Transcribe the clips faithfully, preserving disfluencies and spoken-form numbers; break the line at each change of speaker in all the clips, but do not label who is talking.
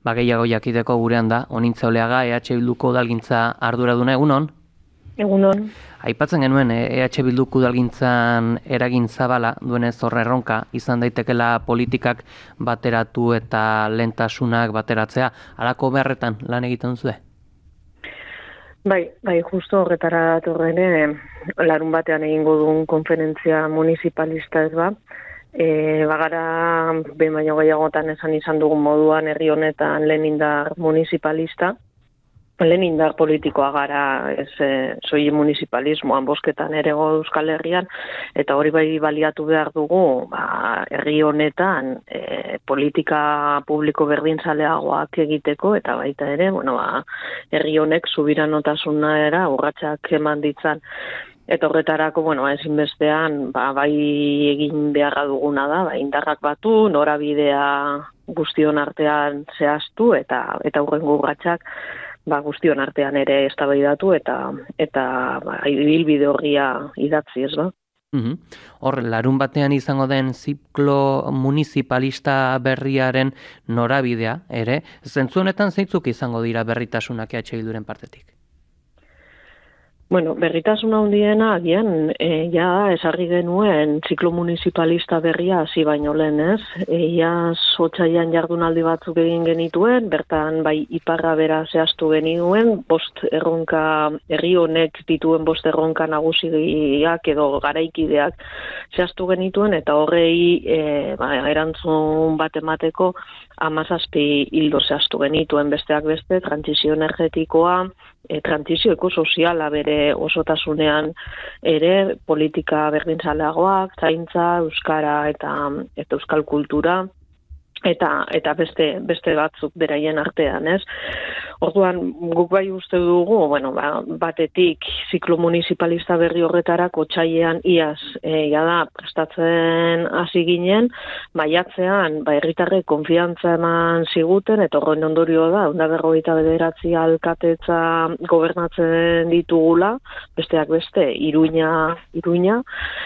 ba, gehiago jakiteko gurean da, Onintza Oleaga, E H Bilduko udalgintza arduraduna, egunon?
Egunon.
Aipatzen genuen, E H Bilduko udalgintzan eragin zabala duenez horre erronka, izan daitekela politikak bateratu eta lehentasunak bateratzea, halako beharretan lan egiten duzue?
Bai, bai, justo horretara torrene, larun batean egingo duen konferentzia municipalista ez ba, e, bagara behin baino gehiagotan esan izan dugun moduan herri honetan lehen indar municipalista, lehen indar politikoa gara ez e, soi municipalismoan bosketan ere Euskal Herrian, eta hori bai baliatu behar dugu ba, herri honetan e, politika publiko berdinzaleagoak egiteko, eta baita ere, bueno, ba, herri honek subiranotasuna era urratsak eman ditzan. Eta horretarako, bueno, ezinbestean, ba, bai egin beharra duguna da, ba, indarrak batu, norabidea guztion artean zehaztu, eta eta hurrengo urratsak ba, guztion artean ere eztabaidatu eta eta ba, ibilbide horria idatzi, ez ba.
Uhum. Hor, larun batean izango den ziklo municipalista berriaren norabidea, ere, zentzu honetan zeintzuk izango dira berritasunak E H Bilduren partetik?
Bueno, berritasun handiena agian e, ja esarri genuen ziklo municipalista berria hasi baino lehen, ez? E, ja otsailean jardunaldi batzuk egin genituen, bertan bai iparra bera zehaztu genituen, bost erronka, herri honek dituen bost erronka nagusiak edo garaikideak zehaztu genituen, eta horrei e, ba, erantzun bat emateko hamazazpi hildo zehaztu genituen, besteak beste, trantsizio energetikoa, E, trantsizio ekosoziala bere osotasunean ere, politika berdinzaleagoak, zaintza, euskara eta, eta euskal kultura, eta eta beste beste batzuk beraien artean, ez? Orduan, guk bai uste dugu, bueno, ba, batetik ziklo municipalista berri horretarako otsailean iaz e, jada prestatzen hasi ginen, maiatzean ba herritarrek konfiantza eman ziguten, eta horren ondorio da, ehun eta berrogeita bederatzi alkatetza gobernatzen ditugula, besteak beste, Iruña, Iruña,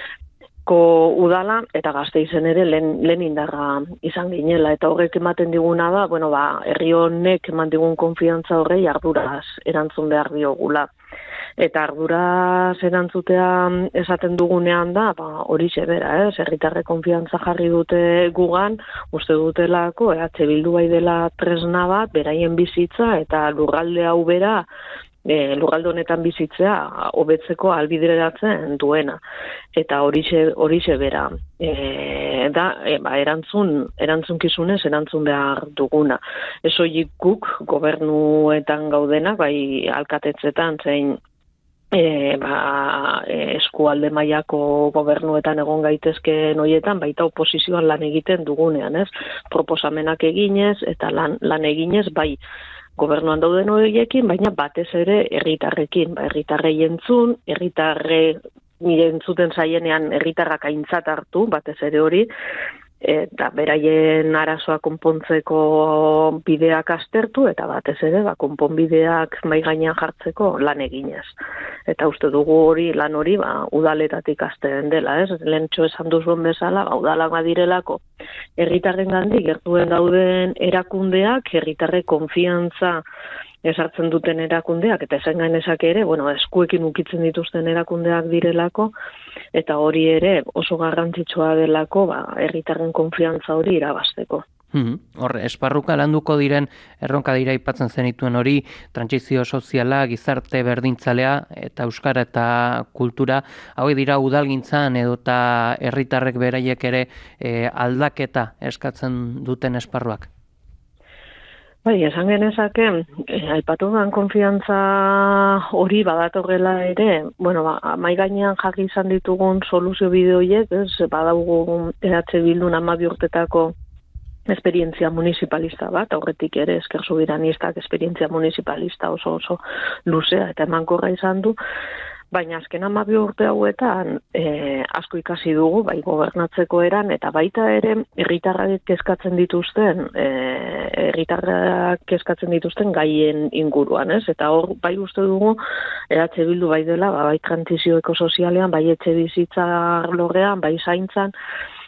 udala eta Gasteizen ere lehen, lehen indarra izan ginela, eta horrek ematen diguna da, bueno, ba, herri honek eman digun konfiantza horrei arduraz erantzun behar diogula. Eta arduraz erantzutea esaten dugunean da, ba, hori bera, ez? Herritarrek konfiantza jarri dute gugan, uste dutelako, E H Bildu bai dela tresna bat, beraien bizitza eta lurralde hau bera, E, lurralde honetan bizitzea hobetzeko ahalbideratzen duena, eta horixe horixe bera e, da e, ba, erantzun erantzunkizunez erantzun behar duguna. Ez soilik guk gobernuetan gaudenak, bai alkatetzetan zein E, ba, eskualde mailako gobernuetan egon gaitezkeen hoietan, baita oposizioan lan egiten dugunean, ez? Proposamenak eginez eta lan, lan eginez, bai gobernuan dauden horiekin, baina batez ere herritarrekin, ba, herritarrei entzun, herritarre nire entzuten zaienean herritarrak aintzat hartu, batez ere hori, eta beraien arazoa konpontzeko bideak aztertu, eta batez ere ba, konponbideak mahai gainean jartzeko lan eginez. Eta uste dugu hori, lan hori, ba, udaletatik hasten dela, ez? Lehentxo esan duzuen bezala, ba, udalak badirelako herritarren gandik gertuen dauden erakundeak, herritarre konfiantza esartzen duten erakundeak, eta esan gainezak ere, bueno, eskuekin ukitzen dituzten erakundeak direlako, eta hori ere oso garrantzitsua delako, ba, herritarren konfiantza hori irabazteko.
Hmm. Hor, esparruka landuko diren erronka dira aipatzen zenituen hori, trantsizio soziala, gizarte berdintzalea eta euskara eta kultura, hauek dira udalgintzan edota herritarrek beraiek ere e, aldaketa eskatzen duten esparruak.
Bai, esan genezake, eh, aipatu den konfiantza hori badatorrela ere, bueno, ba, mai gainean jarri izan ditugun soluzio bide horiek, ez, badaugu E H Bildun hamabi urtetako esperientzia municipalista bat, aurretik ere Ezker Subiranistak esperientzia municipalista oso oso luzea eta emankorra izan du, baina azken hamabi urte hauetan e, asko ikasi dugu, bai gobernatzeko eran, eta baita ere herritarrak kezkatzen dituzten, herritarrak kezkatzen dituzten gaien inguruan, ez? Eta hor bai uste dugu E H Bildu bai dela, ba, bai trantsizio ekosozialean, bai etxe bizitza arlorean, bai zaintzan,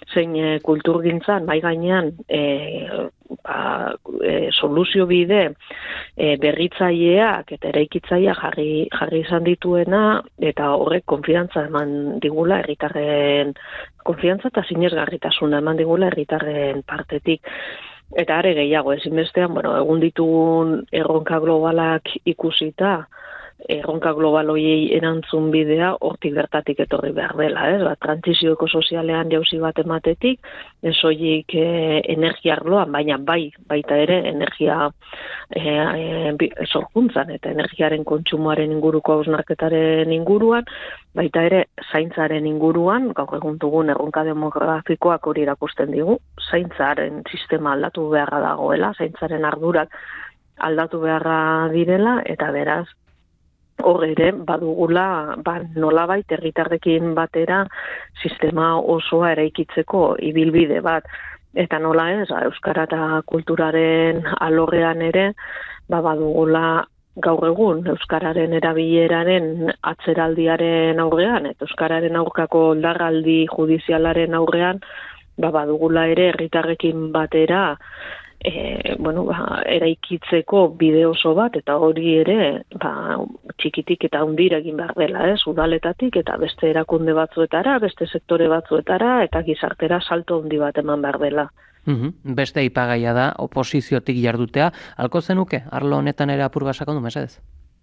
zein e, kulturgintzan, bai gainean, e, ba, e, soluzio bide e, berritzaileak eta eraikitzaileak jarri, jarri izan dituena, eta horrek konfiantza eman digula herritarren konfiantza eta sinesgarritasuna eman digula herritarren partetik. Eta are gehiago, ezinbestean, bueno, egun ditugun erronka globalak ikusita, erronka global hoiei erantzun bidea hortik bertatik etorri behar dela, ez? Ba, trantsizio ekosozialean jauzi bat ematetik, ez soilik e, energia arloan, baina bai, baita ere energia e, e, sorkuntzan eta energiaren kontsumoaren inguruko hausnarketaren inguruan, baita ere zaintzaren inguruan, gaur egun dugun erronka demografikoak hori erakusten digu, zaintzaren sistema aldatu beharra dagoela, zaintzaren ardurak aldatu beharra direla, eta beraz, hor ere, badugula, ba, nolabait herritarrekin batera sistema osoa eraikitzeko ibilbide bat. Eta nola ez, ba, euskara eta kulturaren alorrean ere, ba, badugula gaur egun euskararen erabileraren atzeraldiaren aurrean, eta euskararen aurkako oldarraldi judizialaren aurrean, ba, badugula ere herritarrekin batera, E, bueno, ba, eraikitzeko bide oso bat, eta hori ere ba, txikitik eta hundira egin behar dela, ez? Udaletatik eta beste erakunde batzuetara, beste sektore batzuetara, eta gizartera salto handi bat eman behar dela.
Uhum. Beste aipagaia da, oposiziotik jardutea, halko zenuke, arlo honetan ere apur basako du, mesedez?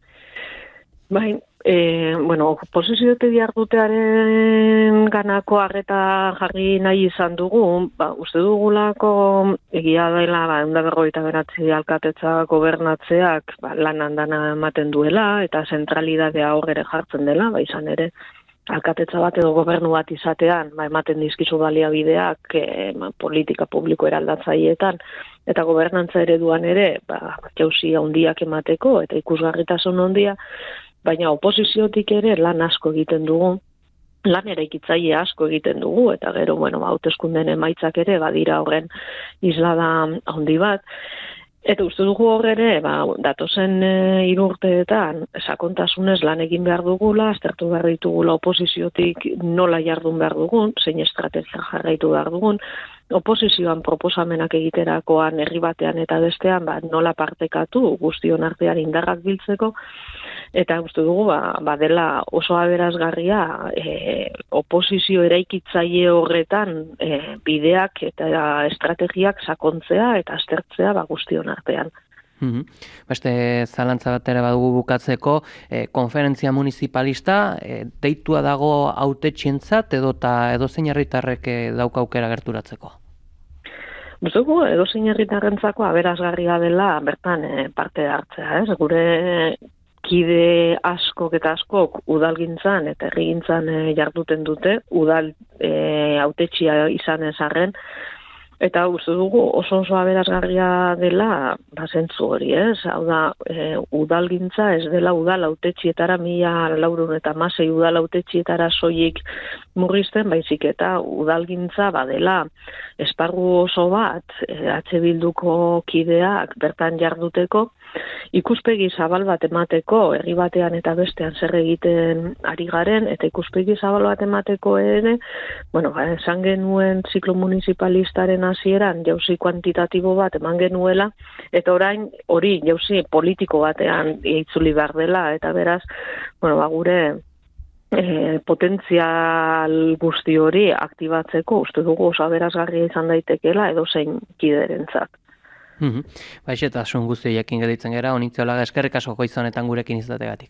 Bai, e, bueno, oposiziotik jardutearen ganako arreta jarri nahi izan dugu, ba, uste dugulako egia dela, ba, ehun eta berrogeita bederatzi alkatetza gobernatzeak ba, lan handana ematen duela, eta zentralidadea hor ere jartzen dela, ba, izan ere, alkatetza bat edo gobernu bat izatean, ba, ematen dizkizu baliabideak e, ma, politika publiko eraldatzaileetan, eta gobernantza ereduan ere, ba, jauzi handiak emateko, eta ikusgarritasun handia, baina oposiziotik ere lan asko egiten dugu, lan eraikitzaile asko egiten dugu, eta gero, bueno, hauteskundeen emaitzak ere, badira horren islada handi bat, eta uste dugu hor ere, ba, datozen e, hiru urteetan, sakontasunez lan egin behar dugula, aztertu behar ditugula oposiziotik nola jardun behar dugun, zein estrategia jarraitu behar dugun, oposizioan proposamenak egiterakoan herri batean eta bestean, ba, nola partekatu guztion artean indarrak biltzeko, eta uste dugu, ba, badela oso aberazgarria e, oposizio eraikitzaile horretan e, bideak eta estrategiak sakontzea eta aztertzea ba, guztion artean.
Uhum. Beste zalantza bat ere badugu bukatzeko, eh, konferentzia municipalista, eh, deitua dago hautetxientzat edo eta edozein herritarrek eh, dauka aukera gerturatzeko?
Bustuko, edozein herritarrentzako aberazgarria dela bertan eh, parte hartzea, ez? Gure kide askok eta askok udalgintzan eta herrigintzan e, jarduten dute, udal e, hautetxia izan ezarren, eta uste dugu oso oso aberazgarria dela bazentzu hori, ez? Hau da, e, udalgintza ez dela udal hautetxietara mila laurehun eta hamasei udal hautetxietara soilik murrizten, baizik eta udalgintza badela esparru oso bat, e, H Bilduko kideak bertan jarduteko, ikuspegi zabal bat emateko, herri batean eta bestean zer egiten ari garen, eta ikuspegi zabal bat emateko ere, bueno, ba, esan genuen ziklo municipalistaren hasieran jauzi kuantitatibo bat eman genuela, eta orain hori jauzi politiko batean itzuli behar dela, eta beraz, bueno, ba, gure e, potentzial guzti hori aktibatzeko, uste dugu oso aberazgarria izan daitekeela edozein kiderentzat.
Mhm. Baixetasun guzti jakin gelditzen gara, honitzeolaga eskerrik asko goiz honetan gurekin izategatik.